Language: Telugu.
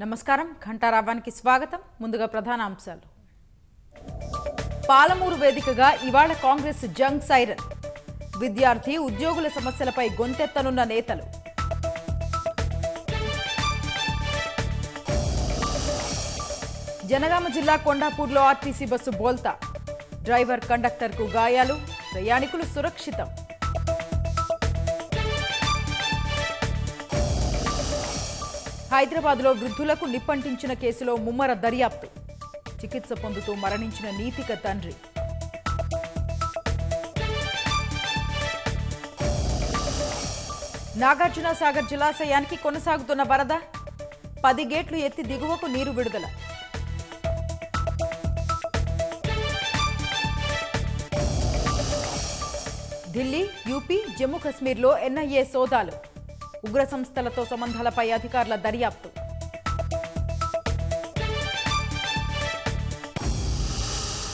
నమస్కారం ఘంటారావానికి స్వాగతం ముందుగా ప్రధాన అంశాలు పాలమూరు వేదికగా ఇవాళ కాంగ్రెస్ జంగ్ సైరన్ విద్యార్థి ఉద్యోగుల సమస్యలపై గొంతెత్తనున్న నేతలు జనగామ జిల్లా కొండాపూర్లో ఆర్టీసీ బస్సు బోల్తా డ్రైవర్ కండక్టర్కు గాయాలు ప్రయాణికులు సురక్షితం హైదరాబాద్లో వృద్ధులకు నిప్పంటించిన కేసులో ముమ్మర దర్యాప్తు చికిత్స పొందుతూ మరణించిన నీతిక తండ్రి నాగార్జున సాగర్ జలాశయానికి కొనసాగుతున్న వరద 10 గేట్లు ఎత్తి దిగువకు నీరు విడుదల ఢిల్లీ యూపీ జమ్మూ కశ్మీర్లో ఎన్ఐఏ సోదాలు ఉగ్ర సంస్థలతో సంబంధాలపై అధికారుల దర్యాప్తు